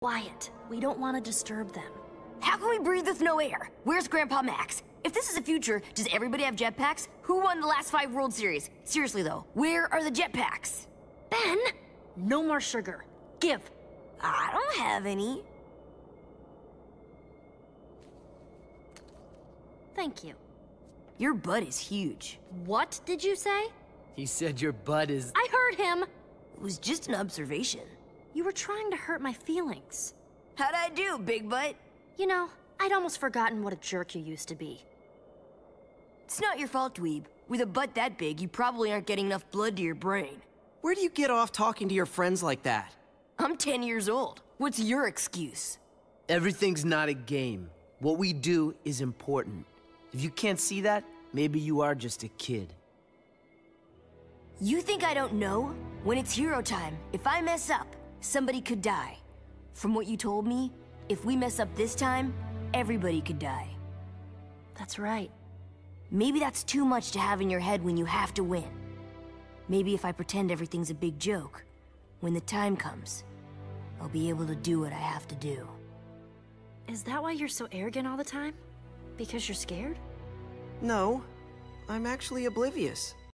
quiet. We don't want to disturb them. How can we breathe with no air? Where's Grandpa Max? If this is the future, does everybody have jetpacks? Who won the last 5 World Series? Seriously though, where are the jetpacks? Ben! No more sugar. Give. I don't have any. Thank you. Your butt is huge. What did you say? He said your butt is... I heard him! It was just an observation. You were trying to hurt my feelings. How'd I do, big butt? You know, I'd almost forgotten what a jerk you used to be. It's not your fault, dweeb. With a butt that big, you probably aren't getting enough blood to your brain. Where do you get off talking to your friends like that? I'm 10 years old. What's your excuse? Everything's not a game. What we do is important. If you can't see that, maybe you are just a kid. You think I don't know? When it's hero time, if I mess up, somebody could die. From what you told me, if we mess up this time, everybody could die. That's right. Maybe that's too much to have in your head when you have to win. Maybe if I pretend everything's a big joke, when the time comes, I'll be able to do what I have to do. Is that why you're so arrogant all the time? Because you're scared? No, I'm actually oblivious.